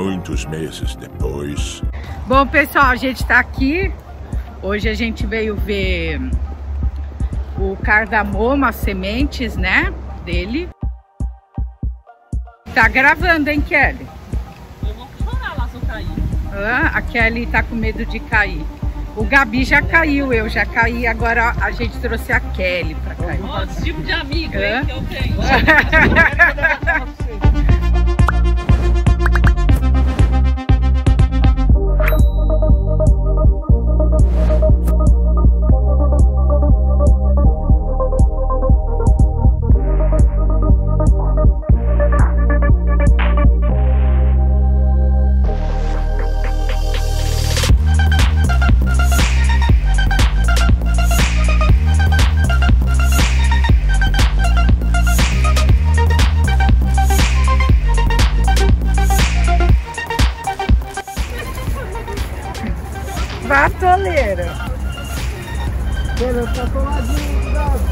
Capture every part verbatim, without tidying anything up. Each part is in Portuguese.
Muitos meses depois. Bom, pessoal, a gente tá aqui. Hoje a gente veio ver o cardamomo, as sementes, né, dele. Tá gravando, hein, Kelly? Eu vou chorar lá se eu cair. Ah, a Kelly tá com medo de cair. O Gabi já caiu, eu já caí, agora a gente trouxe a Kelly pra cair. Ó, esse tipo de amigo, hein, Hã? que eu tenho. Batoleira. Beleza, tá coladinho, cuidado.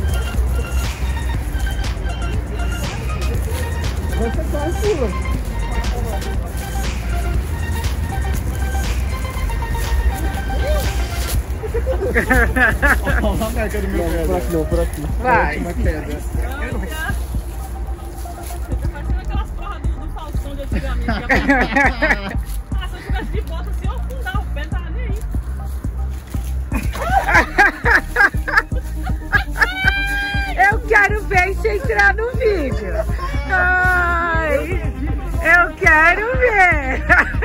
Você tá em cima. Olha a marca do meu pé. Por aqui, não, por aqui. Vai. Uma queda. Você tá parecendo aquelas porras do, do Faustão de antigamente. Ah, se eu tivesse de volta assim, eu afundava o pé, não tava nem aí. Eu quero ver isso entrar no vídeo. Ai, eu quero ver.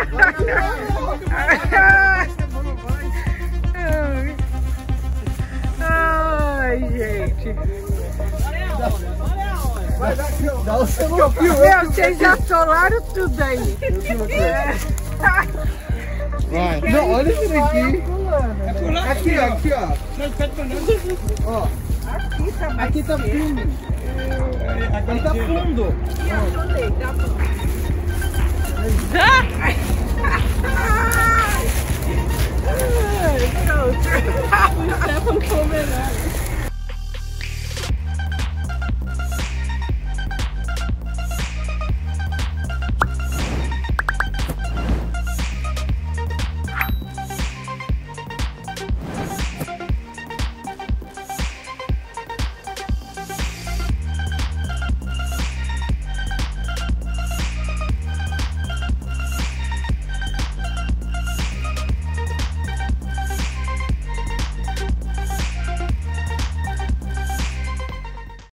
Ai, gente. Olha a hora, olha a hora. Vai dar aqui, ó. Dá o seu fio. Meu, vocês já solaram tudo aí. Vai. Não, olha isso daqui. Aqui, ó, aqui, ó. Ó. Aqui tá mais Aqui tá fundo. Aqui tá fundo. Aqui eu solei, tá bom.